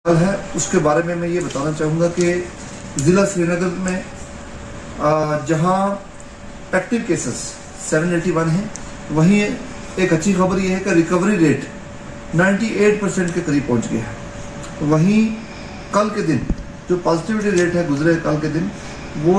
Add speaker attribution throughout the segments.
Speaker 1: है उसके बारे में मैं ये बताना चाहूँगा कि ज़िला श्रीनगर में जहाँ एक्टिव केसेस 781 हैं, वहीं एक अच्छी खबर ये है कि रिकवरी रेट 98% के करीब पहुँच गया है। वहीं कल के दिन जो पॉजिटिविटी रेट है गुजरे कल के दिन वो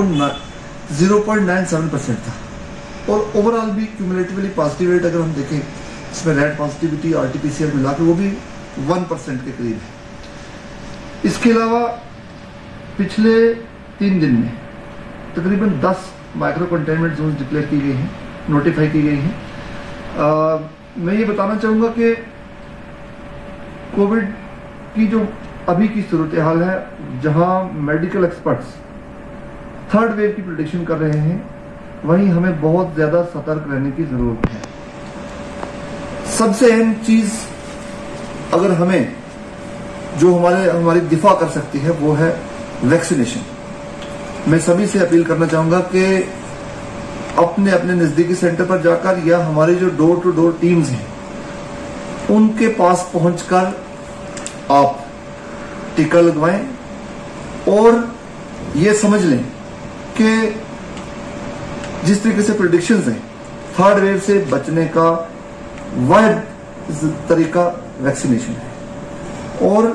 Speaker 1: 0.97% था, और ओवरऑल भी क्यूमुलेटिवली पॉजिटिव रेट अगर हम देखें इसमें रैट पॉजिटिविटी RT-PCR मिला के वो भी 1% के करीब है। इसके अलावा पिछले 3 दिन में तकरीबन 10 माइक्रो कंटेनमेंट जोन डिक्लेयर की गई हैं, नोटिफाई की गई हैं। मैं ये बताना चाहूँगा कि कोविड की जो अभी की सूरत हाल है, जहाँ मेडिकल एक्सपर्ट्स थर्ड वेव की प्रेडिक्शन कर रहे हैं, वहीं हमें बहुत ज़्यादा सतर्क रहने की ज़रूरत है। सबसे अहम चीज़ अगर हमें जो हमारी दिफा कर सकती है वो है वैक्सीनेशन। मैं सभी से अपील करना चाहूँगा कि अपने अपने नज़दीकी सेंटर पर जाकर या हमारी जो डोर टू डोर टीम्स हैं उनके पास पहुंचकर आप टीका लगवाएं और ये समझ लें कि जिस तरीके से प्रेडिक्शंस हैं थर्ड वेव से बचने का वाहिद तरीका वैक्सीनेशन है। और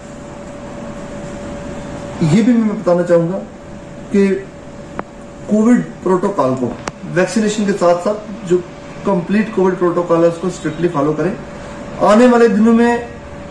Speaker 1: ये भी मैं बताना चाहूँगा कि कोविड प्रोटोकॉल को वैक्सीनेशन के साथ साथ जो कंप्लीट कोविड प्रोटोकॉल है उसको स्ट्रिक्टली फॉलो करें। आने वाले दिनों में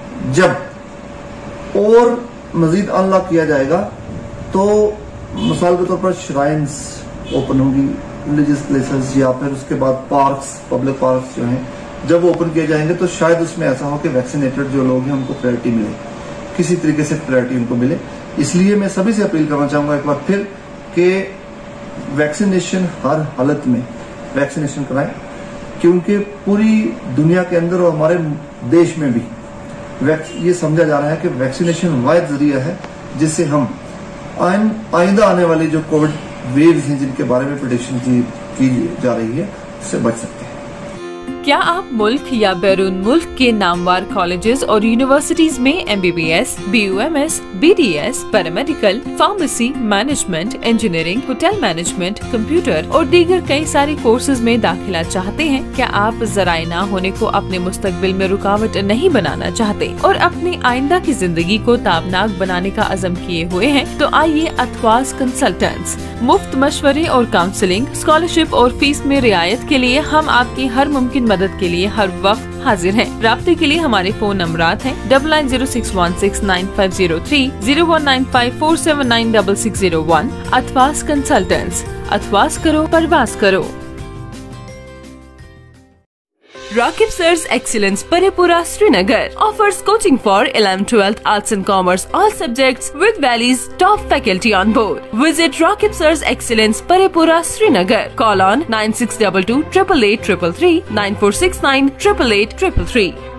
Speaker 1: जब और मजीद अनलॉक किया जाएगा तो मिसाल के तौर पर श्राइन्स ओपन होंगी, रिलीजियस प्लेसेस, या फिर उसके बाद पार्क्स, पब्लिक पार्क्स जो हैं जब वो ओपन किए जाएंगे तो शायद उसमें ऐसा हो कि वैक्सीनेटेड जो लोग हैं उनको प्रायोरिटी मिले, किसी तरीके से प्रायोरिटी उनको मिले। इसलिए मैं सभी से अपील करना चाहूँगा एक बार फिर कि वैक्सीनेशन हर हालत में वैक्सीनेशन कराएं, क्योंकि पूरी दुनिया के अंदर और हमारे देश में भी ये समझा जा रहा है कि वैक्सीनेशन वाहिद जरिया है जिससे हम आइंदा आने वाली जो कोविड वेव्स हैं जिनके बारे में प्रेडिक्शन की जा रही है उससे बच सकते हैं।
Speaker 2: क्या आप मुल्क या बैरून मुल्क के नामवार कॉलेजेस और यूनिवर्सिटीज में MBBS, BUMS, BDS, paramedical, pharmacy, management, engineering, hotel management, computer और दीगर कई सारे कोर्सेज में दाखिला चाहते हैं? क्या आप ज़राए ना होने को अपने मुस्तकबिल में रुकावट नहीं बनाना चाहते और अपनी आइंदा की जिंदगी को ताबनाक बनाने का अज़म किए हुए हैं? तो आइए अथवास कंसल्टेंट्स मुफ्त मशवरे और काउंसलिंग, स्कॉलरशिप और फीस में रियायत के लिए हम आपकी हर मुमकिन मदद के लिए हर वक्त हाजिर हैं। राब्ते के लिए हमारे फोन नंबरात हैं 9906169503, 0195479601। अथवास कंसल्टेंट्स, अथवास करो परवास करो। Rakib Sir's Excellence Parepura Srinagar offers coaching for 11th, 12th, Arts and Commerce, all subjects with Valley's top faculty on board. Visit Rakib Sir's Excellence Parepura Srinagar. Call on 9622 888 333, 9469 888 333.